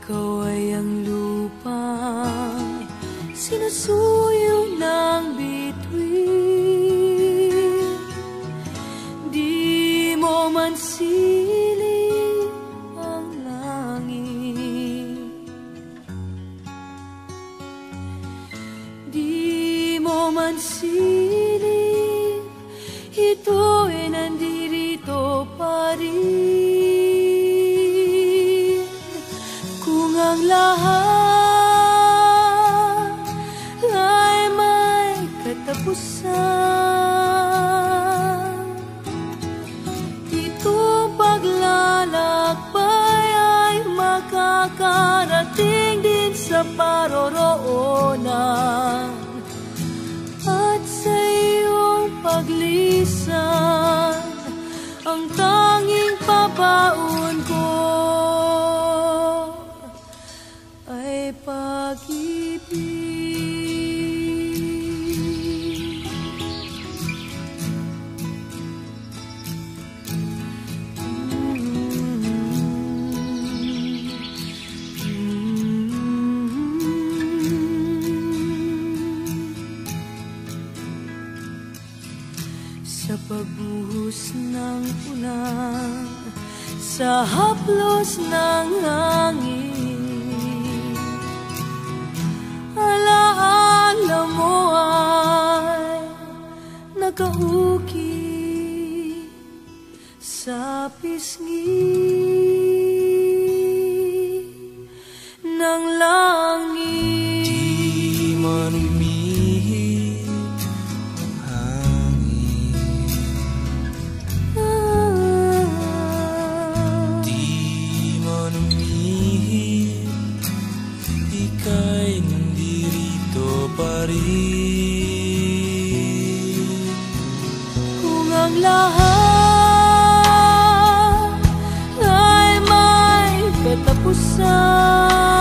ikaw ay ang lupang sinusuyo ng bituin. Di mo man siling ang langit, di mo man siling, ito'y nandirito pa rin. Kung ang lahat ay may katapusan, itong paglalakbay ay makakarating din sa paroroonan. At sa iyong paglisan, ang tanging pabaon ko ay pag-ibig. Sa pagbuhos ng ulan, sa haplos ng hangin, alaala mo ay nakauki sa pisngi ng langit. Di man umihip ang hangin, di man umihip, ika'y nandirito pa rin. Kung ang lahat ay may katapusan,